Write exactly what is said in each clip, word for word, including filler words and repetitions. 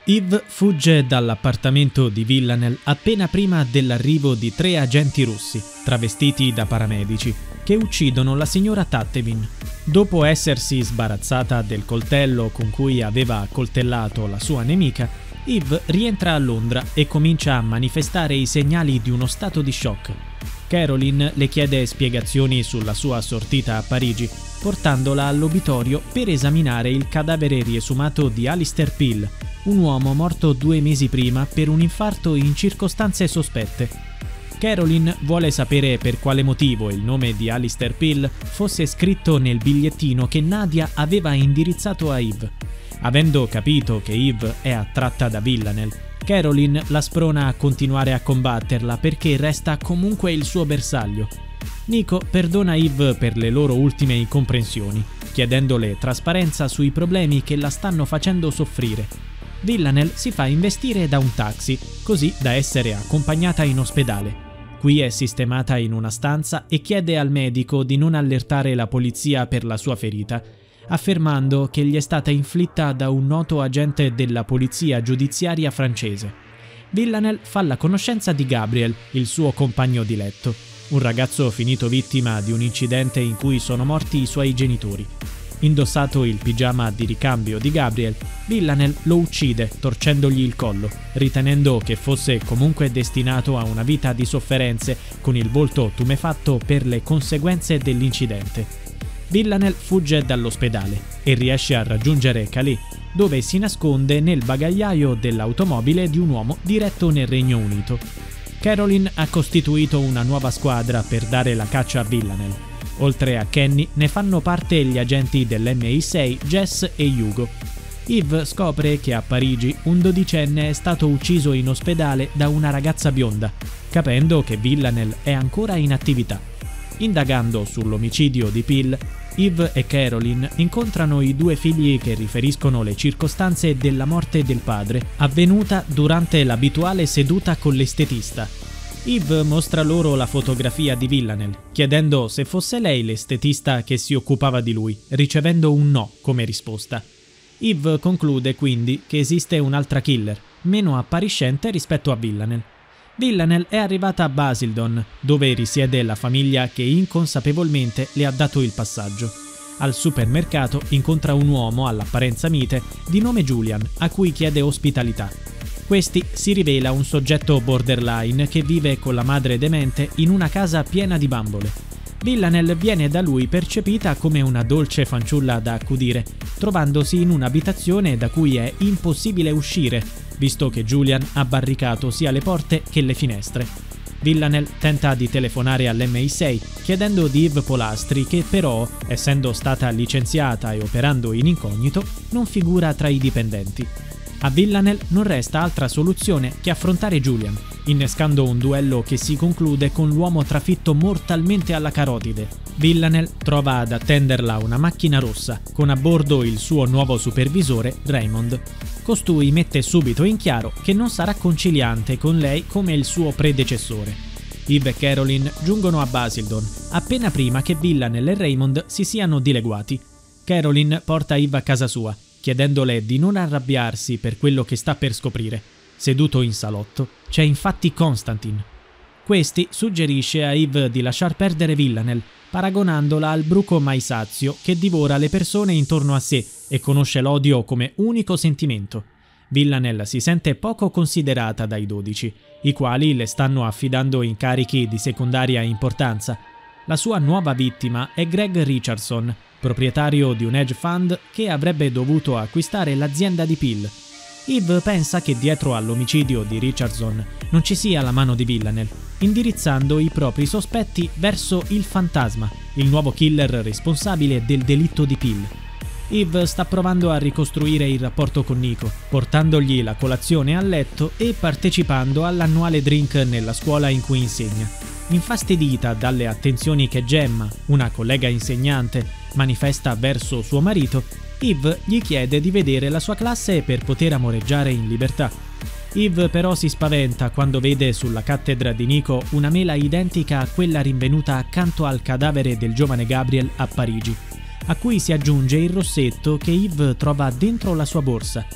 Yves fugge dall'appartamento di Villanelle appena prima dell'arrivo di tre agenti russi, travestiti da paramedici, che uccidono la signora Tattevin. Dopo essersi sbarazzata del coltello con cui aveva accoltellato la sua nemica, Yves rientra a Londra e comincia a manifestare i segnali di uno stato di shock. Caroline le chiede spiegazioni sulla sua sortita a Parigi, portandola all'obitorio per esaminare il cadavere riesumato di Alistair Peel, un uomo morto due mesi prima per un infarto in circostanze sospette. Caroline vuole sapere per quale motivo il nome di Alistair Peel fosse scritto nel bigliettino che Nadia aveva indirizzato a Yves. Avendo capito che Yves è attratta da Villanelle, Caroline la sprona a continuare a combatterla perché resta comunque il suo bersaglio. Nico perdona Yves per le loro ultime incomprensioni, chiedendole trasparenza sui problemi che la stanno facendo soffrire. Villanelle si fa investire da un taxi, così da essere accompagnata in ospedale. Qui è sistemata in una stanza e chiede al medico di non allertare la polizia per la sua ferita, affermando che gli è stata inflitta da un noto agente della polizia giudiziaria francese. Villanelle fa la conoscenza di Gabriel, il suo compagno di letto, un ragazzo finito vittima di un incidente in cui sono morti i suoi genitori. Indossato il pigiama di ricambio di Gabriel, Villanelle lo uccide torcendogli il collo, ritenendo che fosse comunque destinato a una vita di sofferenze con il volto tumefatto per le conseguenze dell'incidente. Villanelle fugge dall'ospedale e riesce a raggiungere Calais, dove si nasconde nel bagagliaio dell'automobile di un uomo diretto nel Regno Unito. Caroline ha costituito una nuova squadra per dare la caccia a Villanelle. Oltre a Kenny ne fanno parte gli agenti dell'M I sei Jess e Hugo. Yves scopre che a Parigi un dodicenne è stato ucciso in ospedale da una ragazza bionda, capendo che Villanelle è ancora in attività. Indagando sull'omicidio di Peel, Yves e Caroline incontrano i due figli che riferiscono le circostanze della morte del padre, avvenuta durante l'abituale seduta con l'estetista. Yves mostra loro la fotografia di Villanelle, chiedendo se fosse lei l'estetista che si occupava di lui, ricevendo un no come risposta. Yves conclude quindi che esiste un'altra killer, meno appariscente rispetto a Villanelle. Villanelle è arrivata a Basildon, dove risiede la famiglia che inconsapevolmente le ha dato il passaggio. Al supermercato incontra un uomo all'apparenza mite di nome Julian, a cui chiede ospitalità. Questi si rivela un soggetto borderline che vive con la madre demente in una casa piena di bambole. Villanelle viene da lui percepita come una dolce fanciulla da accudire, trovandosi in un'abitazione da cui è impossibile uscire, visto che Julian ha barricato sia le porte che le finestre. Villanelle tenta di telefonare all'M I sei chiedendo di Yves Polastri, che però, essendo stata licenziata e operando in incognito, non figura tra i dipendenti. A Villanelle non resta altra soluzione che affrontare Julian, innescando un duello che si conclude con l'uomo trafitto mortalmente alla carotide. Villanelle trova ad attenderla una macchina rossa, con a bordo il suo nuovo supervisore, Raymond. Costui mette subito in chiaro che non sarà conciliante con lei come il suo predecessore. Yves e Caroline giungono a Basildon, appena prima che Villanelle e Raymond si siano dileguati. Caroline porta Yves a casa sua, chiedendole di non arrabbiarsi per quello che sta per scoprire. Seduto in salotto c'è infatti Constantin. Questi suggerisce a Yves di lasciar perdere Villanelle, paragonandola al bruco mai sazio che divora le persone intorno a sé e conosce l'odio come unico sentimento. Villanelle si sente poco considerata dai dodici, i quali le stanno affidando incarichi di secondaria importanza. La sua nuova vittima è Greg Richardson, proprietario di un hedge fund che avrebbe dovuto acquistare l'azienda di Peel. Yves pensa che dietro all'omicidio di Richardson non ci sia la mano di Villanelle, indirizzando i propri sospetti verso il fantasma, il nuovo killer responsabile del delitto di Peel. Yves sta provando a ricostruire il rapporto con Nico, portandogli la colazione a letto e partecipando all'annuale drink nella scuola in cui insegna. Infastidita dalle attenzioni che Gemma, una collega insegnante, manifesta verso suo marito, Yves gli chiede di vedere la sua classe per poter amoreggiare in libertà. Yves però si spaventa quando vede sulla cattedra di Nico una mela identica a quella rinvenuta accanto al cadavere del giovane Gabriel a Parigi, a cui si aggiunge il rossetto che Yves trova dentro la sua borsa.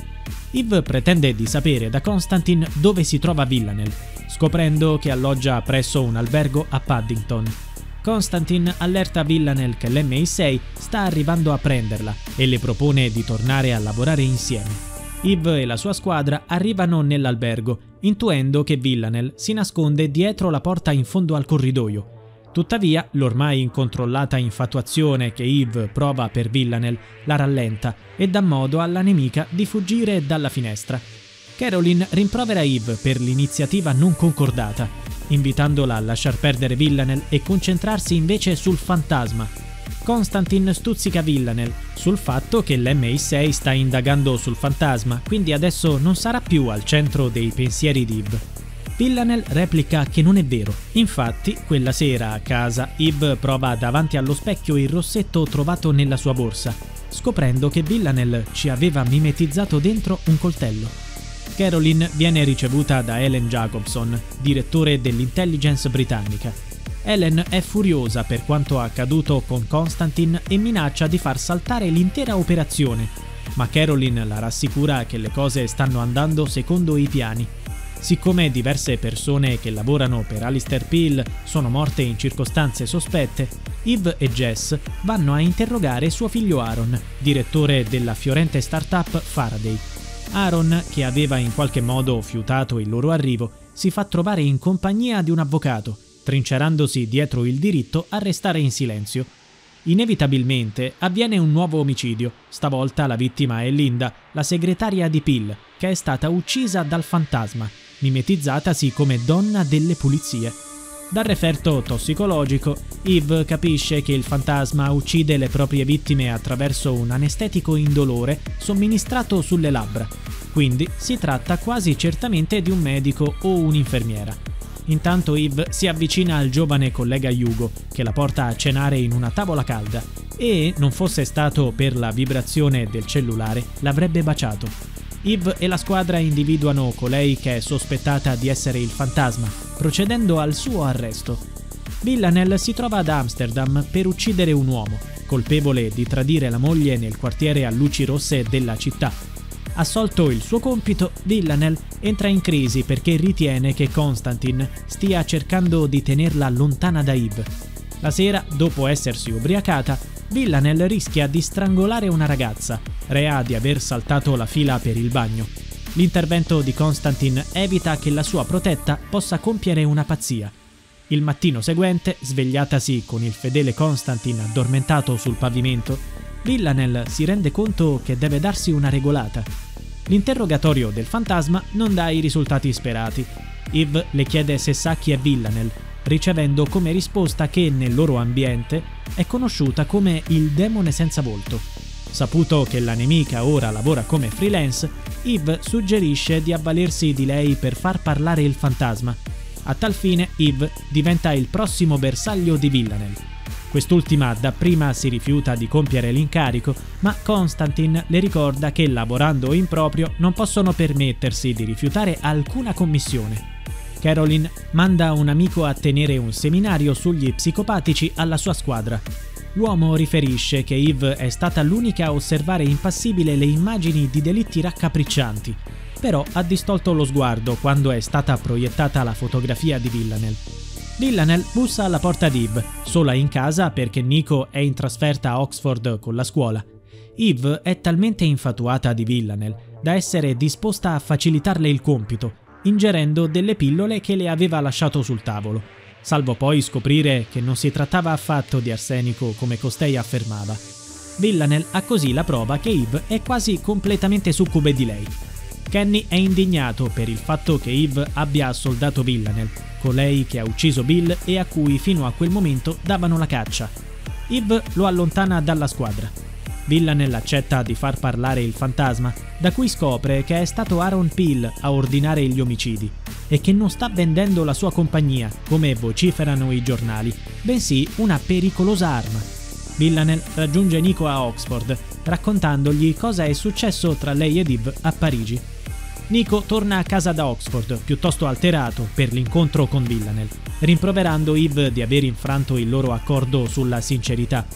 Eve pretende di sapere da Constantine dove si trova Villanelle, scoprendo che alloggia presso un albergo a Paddington. Constantine allerta Villanelle che l'M I sei sta arrivando a prenderla e le propone di tornare a lavorare insieme. Eve e la sua squadra arrivano nell'albergo, intuendo che Villanelle si nasconde dietro la porta in fondo al corridoio. Tuttavia, l'ormai incontrollata infatuazione che Eve prova per Villanelle la rallenta e dà modo alla nemica di fuggire dalla finestra. Carolyn rimprovera Eve per l'iniziativa non concordata, invitandola a lasciar perdere Villanelle e concentrarsi invece sul fantasma. Constantine stuzzica Villanelle sul fatto che l'M I sei sta indagando sul fantasma, quindi adesso non sarà più al centro dei pensieri di Eve. Villanelle replica che non è vero. Infatti, quella sera a casa, Eve prova davanti allo specchio il rossetto trovato nella sua borsa, scoprendo che Villanelle ci aveva mimetizzato dentro un coltello. Carolyn viene ricevuta da Helen Jacobson, direttore dell'intelligence britannica. Helen è furiosa per quanto accaduto con Constantine e minaccia di far saltare l'intera operazione, ma Carolyn la rassicura che le cose stanno andando secondo i piani. Siccome diverse persone che lavorano per Alistair Peel sono morte in circostanze sospette, Eve e Jess vanno a interrogare suo figlio Aaron, direttore della fiorente startup Faraday. Aaron, che aveva in qualche modo fiutato il loro arrivo, si fa trovare in compagnia di un avvocato, trincerandosi dietro il diritto a restare in silenzio. Inevitabilmente avviene un nuovo omicidio, stavolta la vittima è Linda, la segretaria di Peel, che è stata uccisa dal fantasma, mimetizzatasi come donna delle pulizie. Dal referto tossicologico, Eve capisce che il fantasma uccide le proprie vittime attraverso un anestetico indolore somministrato sulle labbra, quindi si tratta quasi certamente di un medico o un'infermiera. Intanto Eve si avvicina al giovane collega Hugo, che la porta a cenare in una tavola calda, e, non fosse stato per la vibrazione del cellulare, l'avrebbe baciato. Eve e la squadra individuano colei che è sospettata di essere il fantasma, procedendo al suo arresto. Villanelle si trova ad Amsterdam per uccidere un uomo, colpevole di tradire la moglie nel quartiere a luci rosse della città. Assolto il suo compito, Villanelle entra in crisi perché ritiene che Constantine stia cercando di tenerla lontana da Eve. La sera, dopo essersi ubriacata, Villanelle rischia di strangolare una ragazza, rea di aver saltato la fila per il bagno. L'intervento di Constantine evita che la sua protetta possa compiere una pazzia. Il mattino seguente, svegliatasi con il fedele Constantine addormentato sul pavimento, Villanelle si rende conto che deve darsi una regolata. L'interrogatorio del fantasma non dà i risultati sperati. Eve le chiede se sa chi è Villanelle, ricevendo come risposta che nel loro ambiente è conosciuta come il demone senza volto. Saputo che la nemica ora lavora come freelance, Eve suggerisce di avvalersi di lei per far parlare il fantasma. A tal fine Eve diventa il prossimo bersaglio di Villanelle. Quest'ultima dapprima si rifiuta di compiere l'incarico, ma Constantine le ricorda che lavorando in proprio non possono permettersi di rifiutare alcuna commissione. Carolyn manda un amico a tenere un seminario sugli psicopatici alla sua squadra. L'uomo riferisce che Eve è stata l'unica a osservare impassibile le immagini di delitti raccapriccianti, però ha distolto lo sguardo quando è stata proiettata la fotografia di Villanelle. Villanelle bussa alla porta di Eve, sola in casa perché Nico è in trasferta a Oxford con la scuola. Eve è talmente infatuata di Villanelle da essere disposta a facilitarle il compito, ingerendo delle pillole che le aveva lasciato sul tavolo, salvo poi scoprire che non si trattava affatto di arsenico come costei affermava. Villanelle ha così la prova che Eve è quasi completamente succube di lei. Kenny è indignato per il fatto che Eve abbia assoldato Villanelle, colei che ha ucciso Bill e a cui fino a quel momento davano la caccia. Eve lo allontana dalla squadra. Villanelle accetta di far parlare il fantasma, da cui scopre che è stato Aaron Peel a ordinare gli omicidi e che non sta vendendo la sua compagnia, come vociferano i giornali, bensì una pericolosa arma. Villanelle raggiunge Nico a Oxford, raccontandogli cosa è successo tra lei ed Eve a Parigi. Nico torna a casa da Oxford, piuttosto alterato per l'incontro con Villanelle, rimproverando Eve di aver infranto il loro accordo sulla sincerità.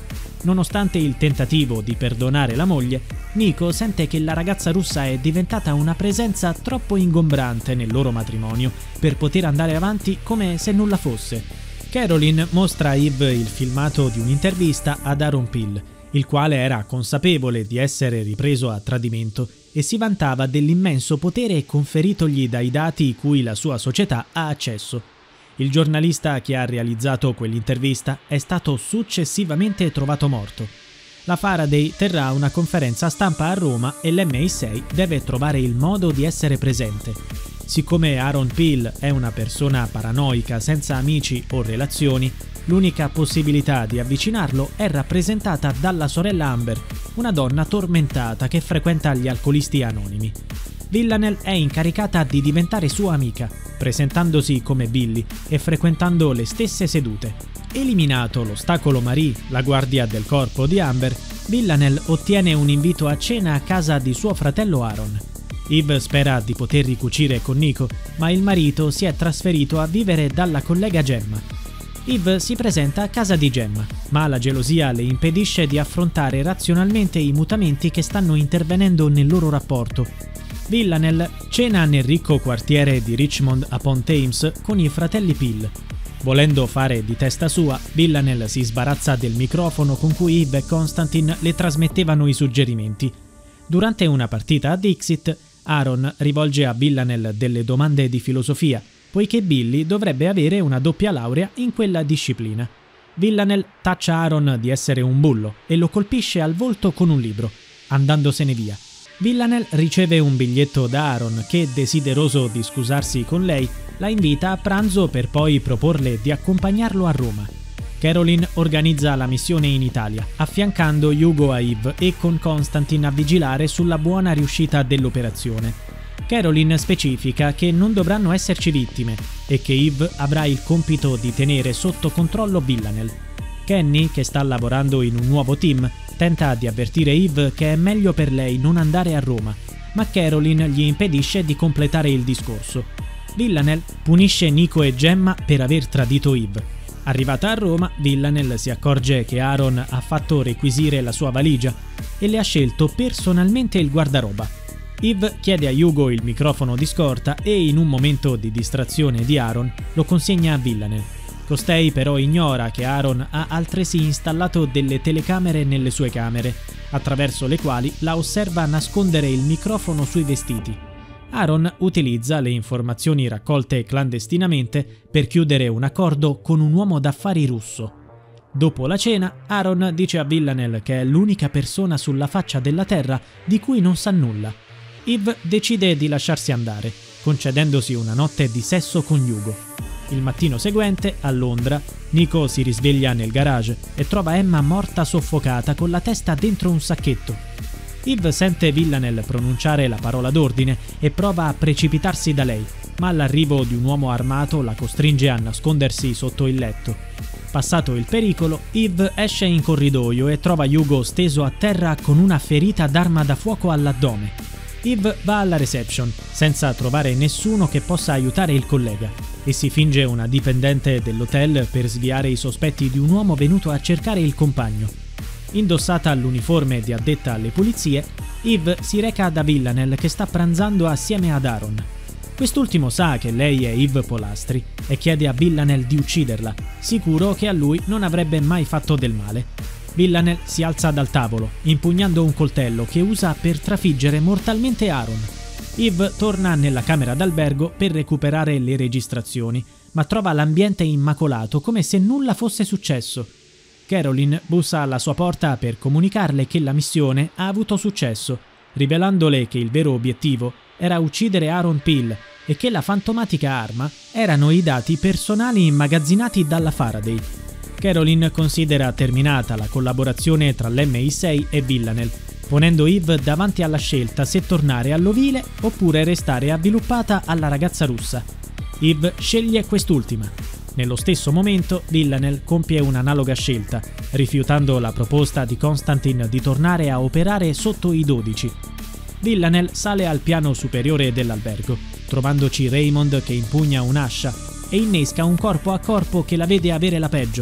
Nonostante il tentativo di perdonare la moglie, Nico sente che la ragazza russa è diventata una presenza troppo ingombrante nel loro matrimonio per poter andare avanti come se nulla fosse. Carolyn mostra a Eve il filmato di un'intervista ad Aaron Pill, il quale era consapevole di essere ripreso a tradimento e si vantava dell'immenso potere conferitogli dai dati cui la sua società ha accesso. Il giornalista che ha realizzato quell'intervista è stato successivamente trovato morto. La Faraday terrà una conferenza stampa a Roma e l'M I sei deve trovare il modo di essere presente. Siccome Aaron Pill è una persona paranoica senza amici o relazioni, l'unica possibilità di avvicinarlo è rappresentata dalla sorella Amber, una donna tormentata che frequenta gli alcolisti anonimi. Villanelle è incaricata di diventare sua amica, presentandosi come Billy e frequentando le stesse sedute. Eliminato l'ostacolo Marie, la guardia del corpo di Amber, Villanelle ottiene un invito a cena a casa di suo fratello Aaron. Eve spera di poter ricucire con Nico, ma il marito si è trasferito a vivere dalla collega Gemma. Eve si presenta a casa di Gemma, ma la gelosia le impedisce di affrontare razionalmente i mutamenti che stanno intervenendo nel loro rapporto. Villanelle cena nel ricco quartiere di Richmond upon Thames con i fratelli Pill. Volendo fare di testa sua, Villanelle si sbarazza del microfono con cui Eve e Constantine le trasmettevano i suggerimenti. Durante una partita a Dixit, Aaron rivolge a Villanelle delle domande di filosofia, poiché Billy dovrebbe avere una doppia laurea in quella disciplina. Villanelle taccia Aaron di essere un bullo e lo colpisce al volto con un libro, andandosene via. Villanelle riceve un biglietto da Aaron che, desideroso di scusarsi con lei, la invita a pranzo per poi proporle di accompagnarlo a Roma. Carolyn organizza la missione in Italia, affiancando Hugo a Eve e con Constantine a vigilare sulla buona riuscita dell'operazione. Carolyn specifica che non dovranno esserci vittime e che Eve avrà il compito di tenere sotto controllo Villanelle. Kenny, che sta lavorando in un nuovo team, tenta di avvertire Eve che è meglio per lei non andare a Roma, ma Carolyn gli impedisce di completare il discorso. Villanelle punisce Nico e Gemma per aver tradito Eve. Arrivata a Roma, Villanelle si accorge che Aaron ha fatto requisire la sua valigia e le ha scelto personalmente il guardaroba. Eve chiede a Hugo il microfono di scorta e in un momento di distrazione di Aaron lo consegna a Villanelle. Costei però ignora che Aaron ha altresì installato delle telecamere nelle sue camere, attraverso le quali la osserva nascondere il microfono sui vestiti. Aaron utilizza le informazioni raccolte clandestinamente per chiudere un accordo con un uomo d'affari russo. Dopo la cena, Aaron dice a Villanelle che è l'unica persona sulla faccia della terra di cui non sa nulla. Eve decide di lasciarsi andare, concedendosi una notte di sesso con Hugo. Il mattino seguente, a Londra, Nico si risveglia nel garage e trova Emma morta soffocata con la testa dentro un sacchetto. Eve sente Villanelle pronunciare la parola d'ordine e prova a precipitarsi da lei, ma l'arrivo di un uomo armato la costringe a nascondersi sotto il letto. Passato il pericolo, Eve esce in corridoio e trova Hugo steso a terra con una ferita d'arma da fuoco all'addome. Eve va alla reception, senza trovare nessuno che possa aiutare il collega, e si finge una dipendente dell'hotel per sviare i sospetti di un uomo venuto a cercare il compagno. Indossata l'uniforme di addetta alle pulizie, Eve si reca da Villanelle che sta pranzando assieme ad Aaron. Quest'ultimo sa che lei è Eve Polastri e chiede a Villanelle di ucciderla, sicuro che a lui non avrebbe mai fatto del male. Villanelle si alza dal tavolo, impugnando un coltello che usa per trafiggere mortalmente Aaron. Eve torna nella camera d'albergo per recuperare le registrazioni, ma trova l'ambiente immacolato come se nulla fosse successo. Carolyn bussa alla sua porta per comunicarle che la missione ha avuto successo, rivelandole che il vero obiettivo era uccidere Aaron Pill e che la fantomatica arma erano i dati personali immagazzinati dalla Faraday. Carolyn considera terminata la collaborazione tra l'M I sei e Villanelle, ponendo Eve davanti alla scelta se tornare all'ovile oppure restare avviluppata alla ragazza russa. Eve sceglie quest'ultima. Nello stesso momento, Villanelle compie un'analoga scelta, rifiutando la proposta di Constantine di tornare a operare sotto i dodici. Villanelle sale al piano superiore dell'albergo, trovandoci Raymond che impugna un'ascia e innesca un corpo a corpo che la vede avere la peggio.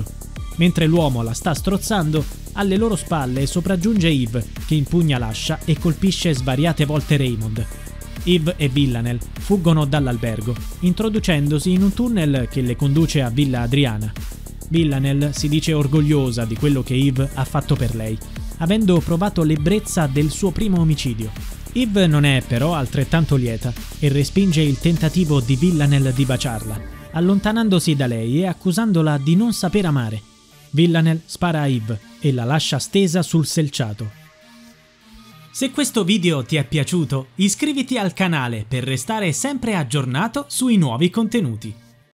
Mentre l'uomo la sta strozzando, alle loro spalle sopraggiunge Eve, che impugna l'ascia e colpisce svariate volte Raymond. Eve e Villanelle fuggono dall'albergo, introducendosi in un tunnel che le conduce a Villa Adriana. Villanelle si dice orgogliosa di quello che Eve ha fatto per lei, avendo provato l'ebbrezza del suo primo omicidio. Eve non è però altrettanto lieta e respinge il tentativo di Villanelle di baciarla, allontanandosi da lei e accusandola di non saper amare. Villanelle spara a Eve e la lascia stesa sul selciato. Se questo video ti è piaciuto, iscriviti al canale per restare sempre aggiornato sui nuovi contenuti.